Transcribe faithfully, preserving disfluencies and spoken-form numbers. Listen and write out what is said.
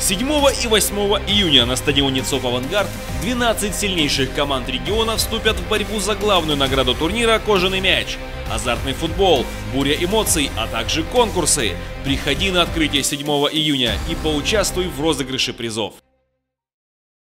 седьмого и восьмого июня на стадионе ЦОП «Авангард» двенадцать сильнейших команд региона вступят в борьбу за главную награду турнира «Кожаный мяч». Азартный футбол, буря эмоций, а также конкурсы. Приходи на открытие седьмого июня и поучаствуй в розыгрыше призов.